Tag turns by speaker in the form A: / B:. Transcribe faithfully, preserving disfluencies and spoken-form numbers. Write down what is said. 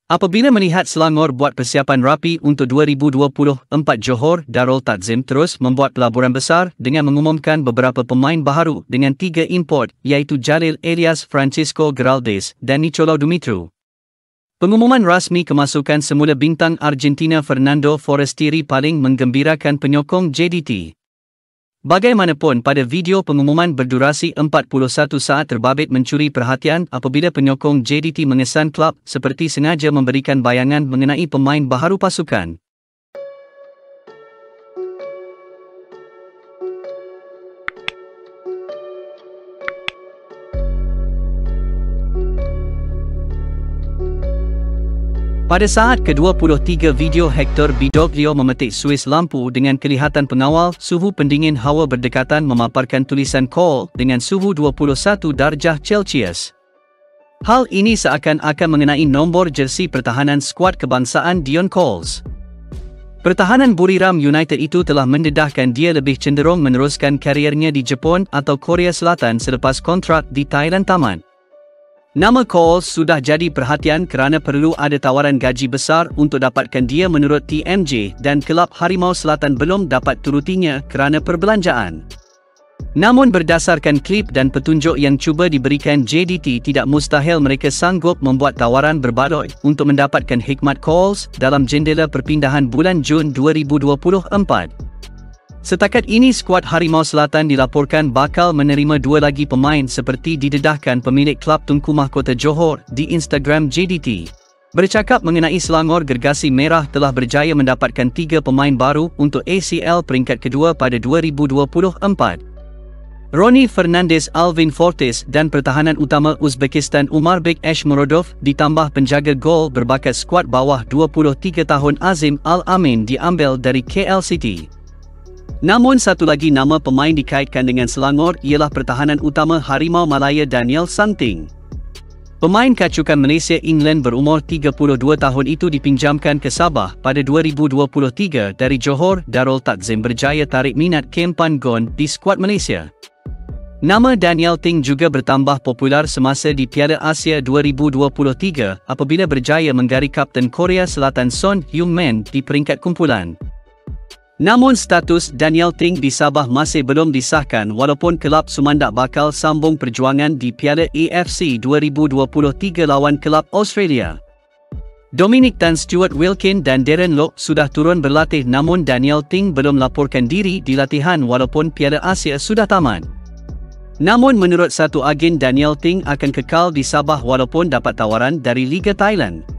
A: Apabila melihat Selangor buat persiapan rapi untuk dua ribu dua puluh empat, Johor Darul Takzim terus membuat pelaburan besar dengan mengumumkan beberapa pemain baharu dengan tiga import iaitu Jalil Elias Francisco Geraldes dan Nicolau Dumitru. Pengumuman rasmi kemasukan semula bintang Argentina Fernando Forestieri paling menggembirakan penyokong J D T. Bagaimanapun, pada video pengumuman berdurasi empat puluh satu saat terbabit mencuri perhatian apabila penyokong J D T mengesan klub seperti sengaja memberikan bayangan mengenai pemain baharu pasukan. Pada saat ke dua puluh tiga video Hector Bidoglio memetik Swiss lampu dengan kelihatan pengawal suhu pendingin hawa berdekatan memaparkan tulisan call dengan suhu dua puluh satu darjah Celsius. Hal ini seakan-akan mengenai nombor jersey pertahanan skuad kebangsaan Dion Coles. Pertahanan Buriram United itu telah mendedahkan dia lebih cenderung meneruskan kariernya di Jepun atau Korea Selatan selepas kontrak di Thailand tamat. Nama Coles sudah jadi perhatian kerana perlu ada tawaran gaji besar untuk dapatkan dia menurut T M J dan kelab Harimau Selatan belum dapat turutinya kerana perbelanjaan. Namun berdasarkan klip dan petunjuk yang cuba diberikan J D T, tidak mustahil mereka sanggup membuat tawaran berbaloi untuk mendapatkan hikmat Coles dalam jendela perpindahan bulan Jun dua ribu dua puluh empat. Setakat ini skuad Harimau Selatan dilaporkan bakal menerima dua lagi pemain seperti didedahkan pemilik klub Tunku Mahkota Johor di Instagram J D T. Bercakap mengenai Selangor, Gergasi Merah telah berjaya mendapatkan tiga pemain baru untuk A C L peringkat kedua pada dua ribu dua puluh empat. Ronnie Fernandez, Alvin Fortes dan pertahanan utama Uzbekistan Umarbek Ashmurodov ditambah penjaga gol berbakat skuad bawah dua puluh tiga tahun Azim Al-Amin diambil dari K L City. Namun satu lagi nama pemain dikaitkan dengan Selangor ialah pertahanan utama Harimau Malaya Daniel Santing. Pemain kacukan Malaysia England berumur tiga puluh dua tahun itu dipinjamkan ke Sabah pada dua ribu dua puluh tiga dari Johor Darul Takzim berjaya tarik minat Kempan Gon di skuad Malaysia. Nama Daniel Ting juga bertambah popular semasa di Piala Asia dua ribu dua puluh tiga apabila berjaya menggari Kapten Korea Selatan Son Heung-min di peringkat kumpulan. Namun status Daniel Ting di Sabah masih belum disahkan walaupun kelab Sumandak bakal sambung perjuangan di Piala A F C dua ribu dua puluh tiga lawan kelab Australia. Dominic Tan, Stuart Wilkin dan Darren Lock sudah turun berlatih, namun Daniel Ting belum laporkan diri di latihan walaupun Piala Asia sudah tamat. Namun menurut satu agen, Daniel Ting akan kekal di Sabah walaupun dapat tawaran dari Liga Thailand.